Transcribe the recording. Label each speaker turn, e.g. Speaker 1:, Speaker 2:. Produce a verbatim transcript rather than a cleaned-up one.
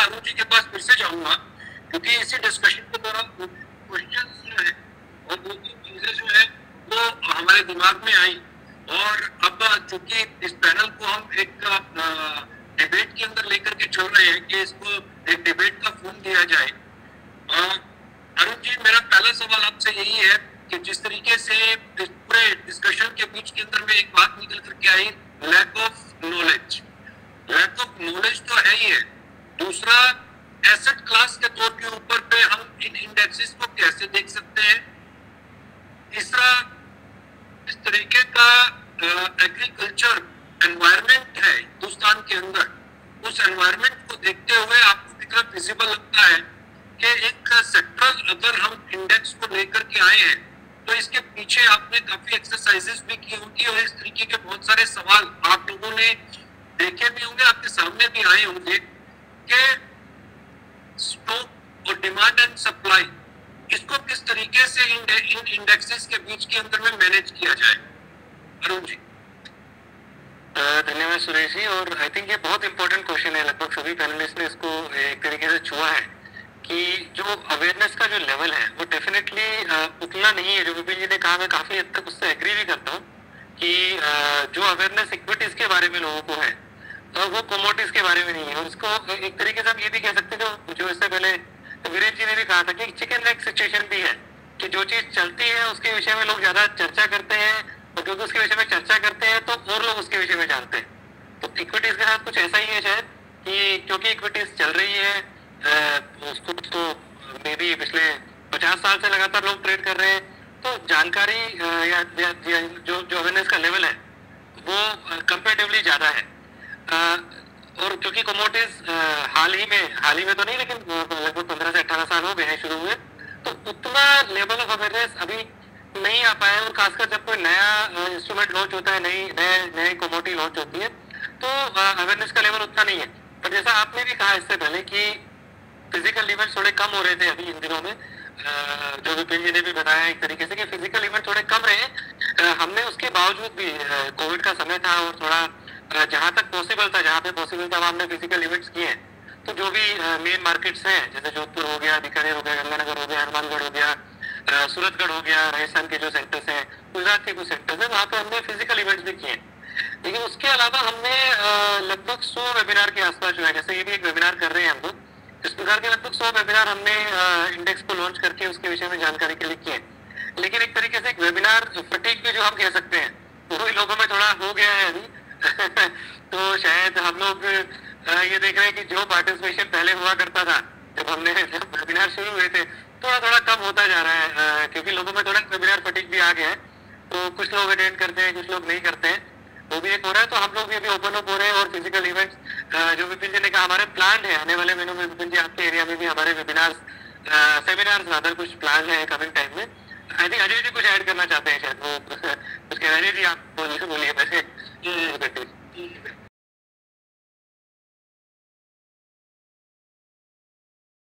Speaker 1: अरुण जी के पास फिर से जाऊंगा, क्योंकि इसी डिस्कशन के दौरान क्वेश्चन जो है और दो तीन चीजें जो है वो हमारे दिमाग में आई। और अब चूंकि इस पैनल को हम एक डिबेट के अंदर लेकर के चल रहे हैं कि इसको एक डिबेट का फोन दिया जाए। अरुण जी, मेरा पहला सवाल आपसे यही है कि जिस तरीके से इस पूरे डिस्कशन के बीच के अंदर में एक बात निकल करके आई, lack of knowledge. Lack of knowledge तो है ही है, दूसरा एसेट क्लास के तौर के ऊपर पे हम इन इंडेक्सेस को कैसे देख सकते हैं, तीसरा इस तरीके का एग्रीकल्चर एनवायरनमेंट है हिंदुस्तान के अंदर, उस एनवायरनमेंट को देखते हुए आपको कितना फिजिबल लगता है कि एक सेक्टरल अगर हम इंडेक्स को लेकर के आए हैं तो इसके पीछे आपने काफी एक्सरसाइजेस भी की होंगी और इस तरीके के बहुत सारे सवाल आप लोगों ने देखे भी होंगे, आपके सामने भी आए होंगे कि स्टॉक और डिमांड एंड सप्लाई, इसको किस तरीके से इन इंडेक्सेस के बीच के अंदर में मैनेज किया जाए। अरुण जी।
Speaker 2: धन्यवाद सुरेश जी। और आई थिंक ये बहुत इंपॉर्टेंट क्वेश्चन है, लगभग सभी पैनलिस्ट ने इसको एक तरीके से छुआ है कि जो अवेयरनेस का जो लेवल है वो डेफिनेटली उतना नहीं है। जो विपिन जी ने कहा, मैं काफी हद तक उससे एग्री भी करता हूँ कि जो अवेयरनेस इक्विटीज के बारे में लोगों को है वो कमोडिटीज के बारे में नहीं है। और इसको एक तरीके से हम ये भी कह सकते हैं, जो जो इससे पहले वीरेंद्र जी ने भी कहा था कि चिकन लेग सिचुएशन भी है कि जो चीज चलती है उसके विषय में लोग ज्यादा चर्चा करते हैं और क्योंकि उसके विषय में चर्चा करते हैं तो और लोग उसके विषय में जानते हैं। तो इक्विटीज के साथ कुछ ऐसा ही है शायद कि क्योंकि इक्विटीज चल रही है, उसको तो मे बी पिछले पचास साल से लगातार लोग ट्रेड कर रहे हैं, तो जानकारी या, या, या जो जो अवेयरनेस का लेवल है वो कंपेरेटिवली ज्यादा है। और क्योंकि कमोडिटीज हाल ही में हाल ही में तो नहीं लेकिन लगभग पंद्रह से अठारह साल हो गए हैं शुरू हुए, तो उतना लेवल ऑफ अवेयरनेस अभी नहीं आ पाया। और खासकर जब कोई नया इंस्ट्रूमेंट लॉन्च होता है, नई नए नई कमोडिटी लॉन्च होती है, तो अवेयरनेस का लेवल उतना नहीं है। पर जैसा आपने भी कहा इससे पहले कि फिजिकल इवेंट्स थोड़े कम हो रहे थे अभी इन दिनों में, जो विपिन जी ने भी बताया एक तरीके से कि फिजिकल इवेंट थोड़े कम रहे। हमने उसके बावजूद भी, कोविड का समय था और थोड़ा जहां तक पॉसिबल था, जहां पे पॉसिबल था हमने फिजिकल इवेंट्स किए हैं। तो जो भी मेन मार्केट्स हैं जैसे जोधपुर हो गया, बीकानेर हो गया, गंगानगर हो गया, हनुमानगढ़ हो गया, सूरतगढ़ हो गया, राजस्थान के जो सेंटर्स हैं, गुजरात के कुछ सेंटर्स हैं, वहाँ पे हमने फिजिकल इवेंट्स भी किए। लेकिन उसके अलावा हमने लगभग सौ वेबिनार के आसपास जो है, जैसे ये भी एक वेबिनार कर रहे हैं हम लोग, इस प्रकार के लगभग सौ वेबिनार हमने इंडेक्स को लॉन्च करके उसके विषय में जानकारी के लिए किए। लेकिन एक तरीके से एक वेबिनार फटीग भी जो हम कह सकते हैं वो भी लोगों में थोड़ा हो गया है अभी तो शायद हम लोग ये देख रहे हैं कि जो पार्टिसिपेशन पहले हुआ करता था जब हमने जब वेबिनार शुरू हुए थे, थोड़ा थोड़ा कम होता जा रहा है, क्योंकि लोगों में थोड़ा वेबिनार फटीग भी आ गया है। तो कुछ लोग अटेंड करते हैं, कुछ लोग नहीं करते हैं, वो भी एक हो रहा है। तो हम लोग भी अभी ओपन अप हो रहे हैं और फिजिकल इवेंट्स जो विपिन जी ने कहा हमारे प्लान है आने वाले महीनों में, विपिन जी आपके एरिया में भी हमारे वेबिनार सेमिनार्स ज्यादा कुछ प्लान है कमिंग टाइम में। आई थिंक अजय जी कुछ ऐड करना चाहते हैं शायद, वो कुछ कह रहे हैं। जी आप बोलिए बोलिए वैसे।